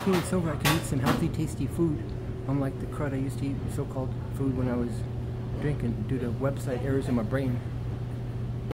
2 weeks over, I can eat some healthy, tasty food, unlike the crud I used to eat, so-called food when I was drinking, due to website errors in my brain.